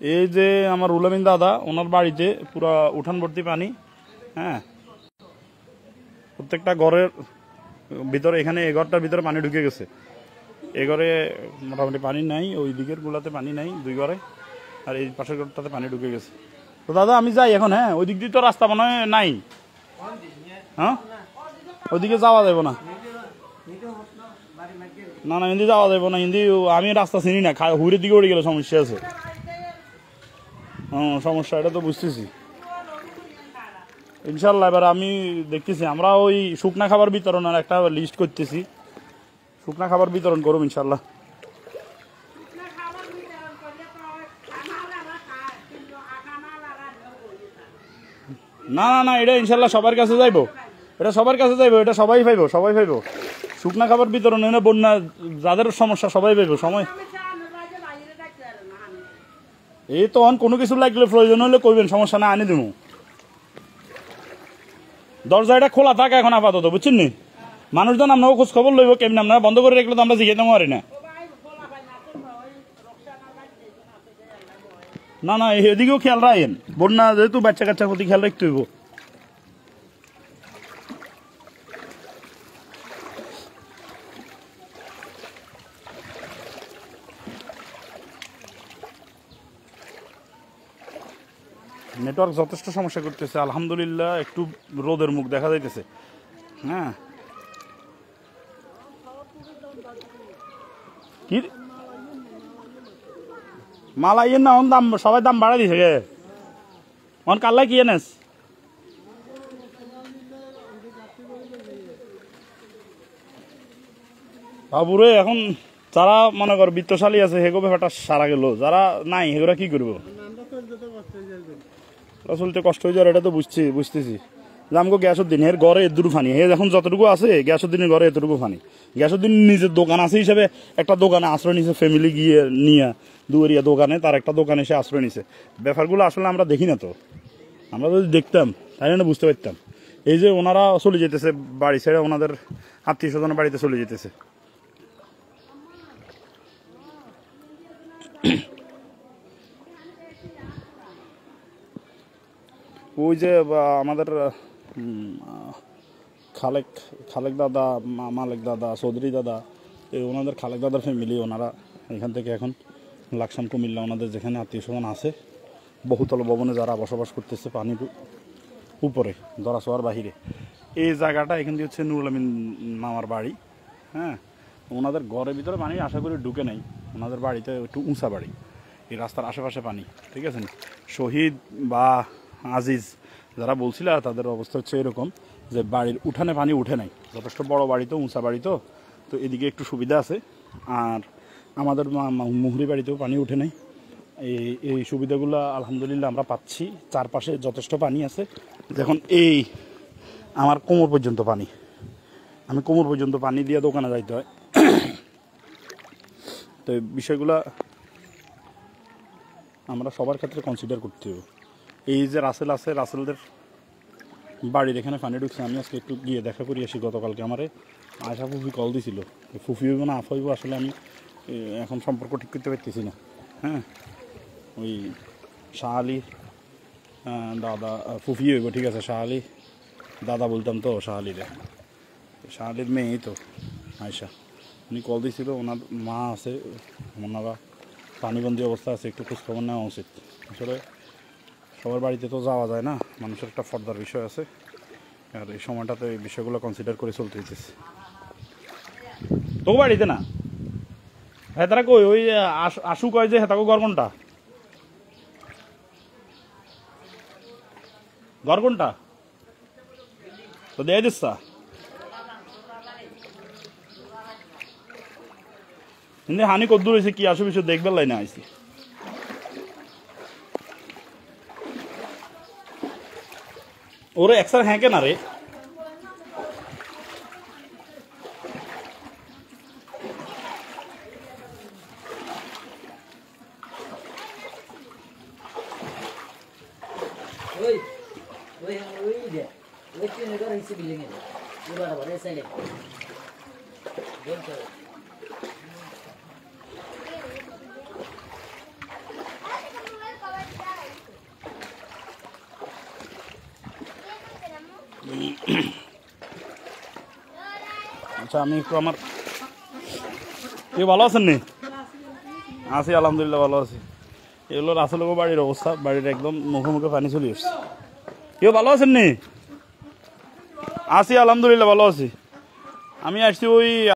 এই যে আমার রুলামিন দাদা, ওনার বাড়িতে পুরো উঠান ভর্তি পানি। হ্যাঁ, প্রত্যেকটা ঘরের ভিতরে, এখানে এই ঘরটার ভিতরে পানি ঢুকে গেছে। এই ঘরে মোটামুটি পানি নাই, ওই দিকের গুলাতে পানি নাই, 2 ঘরে, আর এই পাশের ঘরটাতে পানি ঢুকে গেছে। তো দাদা আমি যাই এখন। হ্যাঁ, ওই দিক দিয়ে তো রাস্তা মনে হয় নাই। হ্যাঁ, ওইদিকে যাওয়া যাবো না। না না, হিন্দি যাওয়া যাবো না। হিন্দি আমি রাস্তা চিনি না, হুড়ের দিকে উড়ে গেলে সমস্যা আছে। সমস্যা এটা তো বুঝতেছি। ইনশাল্লাহ এবার আমি দেখতেছি, আমরা ওই শুকনা খাবার বিতরণের একটা লিস্ট করতেছি। শুকনা খাবার বিতরণ করব ইনশাল্লাহ। না না না, এটা ইনশাল্লাহ সবার কাছে যাইব, এটা সবার কাছে যাইব, এটা সবাই পাইব, সবাই পাইব। শুকনা খাবার বিতরণ এনে বন্যা যাদের সমস্যা সবাই পাইব। সময় এই তো কোনো কিছু লাগলে প্রয়োজন হলে কইবেন, সমস্যা না, আনি দেবো। দরজা এটা খোলা থাকে এখন আপাতত, বুঝছেন নি? মানুষজন আপনাকে খোঁজ খবর লইব কেমনি, আপনারা বন্ধ করে রাখলে তো আমরা জিজ্ঞাসা পারি না। না না, এদিকেও খেয়াল রাখেন, বন্যা যেহেতু বাচ্চা কাচ্চার প্রতি খেয়াল রাখতে হইব। নেটওয়ার্ক যথেষ্ট সমস্যা করতেছে, আলহামদুলিল্লাহ একটু রোদের মুখ দেখা যাইতেছে। হ্যাঁ, কি মালা ইয়ে না, দাম সবাই দাম বাড়াই দিছে গে। কাল্লাই কি এনেস বাবুরে, এখন যারা মনে কর বিত্তশালী আছে হেগো ব্যাপারটা সারা গেল, যারা নাই হেগুরা কি করবো? চলতে কষ্ট হয়ে যাওয়ার এটা তো বুঝতেছি। যে আমাকে গ্যাসুদ্দিন এর ঘরে এদুরু ফানি, হে এখন যতটুকু আছে গ্যাসুদ্দিনের ঘরে এতটুকু ফানি। গ্যাসুদ্দিন নিজের দোকান আছে হিসেবে একটা দোকানে আশ্রয় নিছে, ফ্যামিলি গিয়ে নিয়ে দুয়ারিয়া দোকানে, তার একটা দোকানে এসে আশ্রয় নিছে। ব্যাপারগুলো আসলে আমরা দেখি না তো, আমরা যদি দেখতাম তাই না বুঝতে পারতাম। এই যে ওনারা চলে যেতেছে বাড়ি ছেড়ে, ওনাদের আত্মীয় স্বজনের বাড়িতে চলে যেতেছে। ওই যে আমাদের খালেক দাদা, মালেক দাদা, চৌধুরী দাদা, ওনাদের খালেক দাদার ফ্যামিলি, ওনারা এখান থেকে এখন লাকসাম কুমিল্লা ওনাদের যেখানে আত্মীয় স্বজন আছে, বহুতল ভবনে যারা বসবাস করতেছে পানির উপরে, দরাছোয়ার বাহিরে, এই জায়গাটা এখান দিয়ে হচ্ছে নুরুল আমিন মামার বাড়ি। হ্যাঁ, ওনাদের ঘরের ভিতরে পানি আশা করি ঢুকে নাই, ওনাদের বাড়িতে একটু উঁচা বাড়ি, এই রাস্তার আশেপাশে পানি। ঠিক আছে, শহীদ বা আজিজ যারা বলছিল তাদের অবস্থা হচ্ছে এরকম যে বাড়ির উঠানে পানি উঠে নাই, যথেষ্ট বড় বাড়ি তো, উঁচা বাড়ি তো, তো এদিকে একটু সুবিধা আছে। আর আমাদের মুহুরি বাড়িতেও পানি উঠে নাই। এই সুবিধাগুলো আলহামদুলিল্লাহ আমরা পাচ্ছি। চারপাশে যথেষ্ট পানি আছে। দেখুন এই আমার কোমর পর্যন্ত পানি, আমি কোমর পর্যন্ত পানি দিয়ে দোকানে যাইতে হয়। তো এই বিষয়গুলো আমরা সবার ক্ষেত্রে কনসিডার করতে হবে। এই যে রাসেল আছে, রাসেলদের বাড়ির এখানে পানি ঢুকছে, আমি আজকে একটু গিয়ে দেখা করি আসি। গতকালকে আমারে আশা ফুফি কল দিছিল, ফুফি হইব না আফ হইব আসলে আমি এখন সম্পর্ক ঠিক করতে পারতেছি না। হ্যাঁ, ওই শাহ আলী দাদা ফুফি হইব, ঠিক আছে, শাহ আলী দাদা বলতাম তো, শাহ আলীর মেয়েই তো আয়সা, উনি কল দিয়েছিল, ওনার মা আছে, ওনারা পানিবন্দি অবস্থা আছে, একটু খোঁজখবর নেওয়া উচিত। আসলে সবার বাড়িতে তো যাওয়া যায় না, মানুষের একটা ফর্দার বিষয় আছে, আর এই সময়টাতে এই বিষয়গুলো কনসিডার করে চলতে হইতেছে। তো বাড়িতে না হ্যাঁ তারা কই, ওই আশু কয় যে হেতাকো ঘর কোনটা তো দিয়ে দিচ্ছা কিন্তু হানি কদ্দুর হয়েছে কি আসু বিষয় দেখবে লাইনে আইসি। ওরে একসার হ্যাঁ কেনা রে, আচ্ছা আমি একটু আমার কেউ ভালো আছেন নি? আছি আলহামদুলিল্লাহ ভালো আছি। এগুলো রাসেলগো বাড়ির অবস্থা, বাড়ির একদম মুখে মুখে পানি চলে এসছে। কেউ ভালো আছেন নি? আছি আলহামদুলিল্লাহ ভালো আছি। আমি আসছি ওই